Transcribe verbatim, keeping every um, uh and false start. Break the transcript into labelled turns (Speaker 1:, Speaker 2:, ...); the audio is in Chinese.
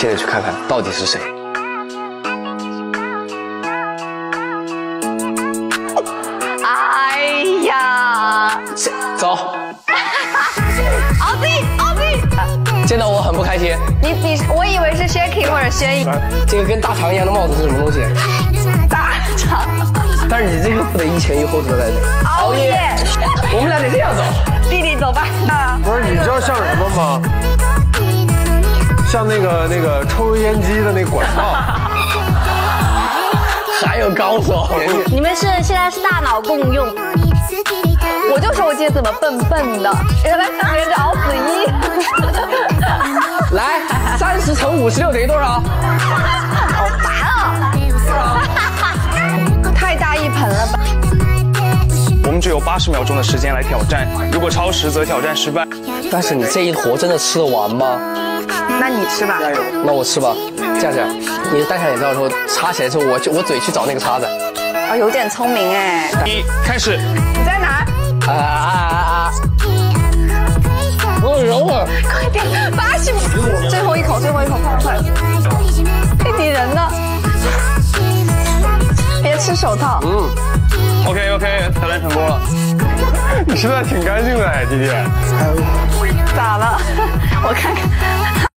Speaker 1: 现在去看看到底是谁。
Speaker 2: 哎呀，
Speaker 1: 谁？走。
Speaker 2: 奥弟，奥弟，
Speaker 1: 见到我很不开心。
Speaker 2: 你你，我以为是 Shaky 或者轩逸。
Speaker 1: 这个跟大肠一样的帽子是什么东西？
Speaker 2: 大肠。
Speaker 1: 但是你这个不得一前一后的来着。
Speaker 2: 熬夜。
Speaker 1: 我们俩得这样走。
Speaker 2: 弟弟走吧。啊。
Speaker 3: 不是，你知道像什么吗？像那个那个抽油烟机的那管道。
Speaker 1: 还有高手。
Speaker 2: 你们是现在是大脑共用。我就说我今天怎么笨笨的，原来别人是熬死一。
Speaker 1: 来，三十乘五十六等于多少？
Speaker 2: 好烦啊！太大一盆了吧？
Speaker 4: 我们只有八十秒钟的时间来挑战，如果超时则挑战失败。
Speaker 1: 但是你这一坨真的吃得完吗？
Speaker 2: 那你吃吧。
Speaker 1: 那我吃吧。这样这样，你戴上眼罩之后插起来之后，我就我嘴去找那个叉子。
Speaker 2: 啊，有点聪明哎。
Speaker 4: 一开始。
Speaker 2: 你在哪？
Speaker 1: 啊啊啊啊！我揉了，
Speaker 2: 快点，八十秒，最后一口，最后一口，快快！弟弟人呢？别吃手套。
Speaker 4: 嗯。OK OK， 挑战成功了。
Speaker 3: 你吃的挺干净的哎，弟弟。
Speaker 2: 咋了？我看看。